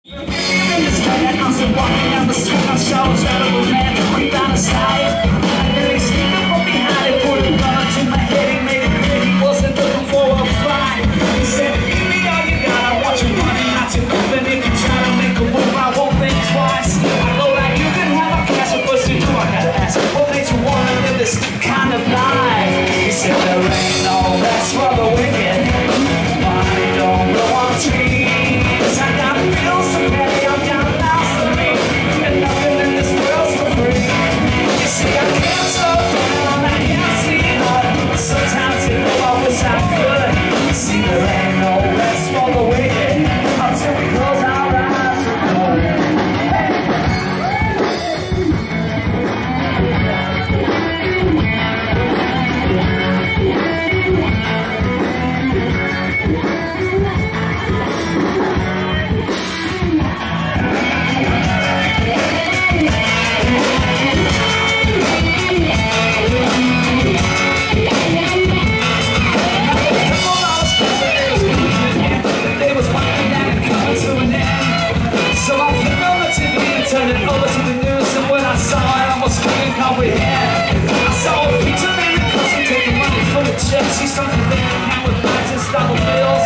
She's something that can with lights and double bills.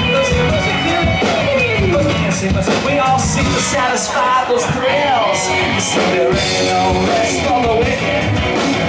We all seek to satisfy those thrills. You see, there ain't no rest for the wicked.